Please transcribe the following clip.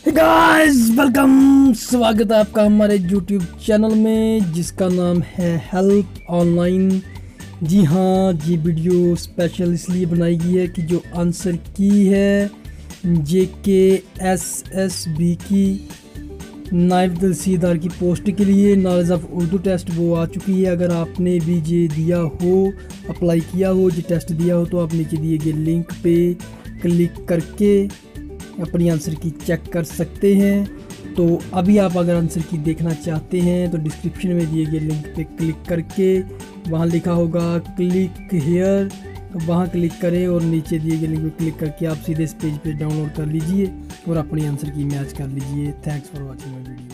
Guys welcome, स्वागत है आपका हमारे यूट्यूब चैनल में जिसका नाम है हेल्प ऑनलाइन। जी हाँ, ये वीडियो स्पेशल इसलिए बनाई गई है कि जो आंसर की है JKSSB की नायब तहसीलदार की पोस्ट के लिए नॉलेज ऑफ उर्दू टेस्ट वो आ चुकी है। अगर आपने भी ये दिया हो, अप्लाई किया हो, ये टेस्ट दिया हो, तो आप नीचे दिए गए लिंक पे क्लिक करके अपनी आंसर की चेक कर सकते हैं। तो अभी आप अगर आंसर की देखना चाहते हैं तो डिस्क्रिप्शन में दिए गए लिंक पे क्लिक करके वहाँ लिखा होगा क्लिक हेयर, तो वहाँ क्लिक करें और नीचे दिए गए लिंक पे क्लिक करके आप सीधे इस पेज पे डाउनलोड कर लीजिए और अपनी आंसर की मैच कर लीजिए। Thanks for watching my video.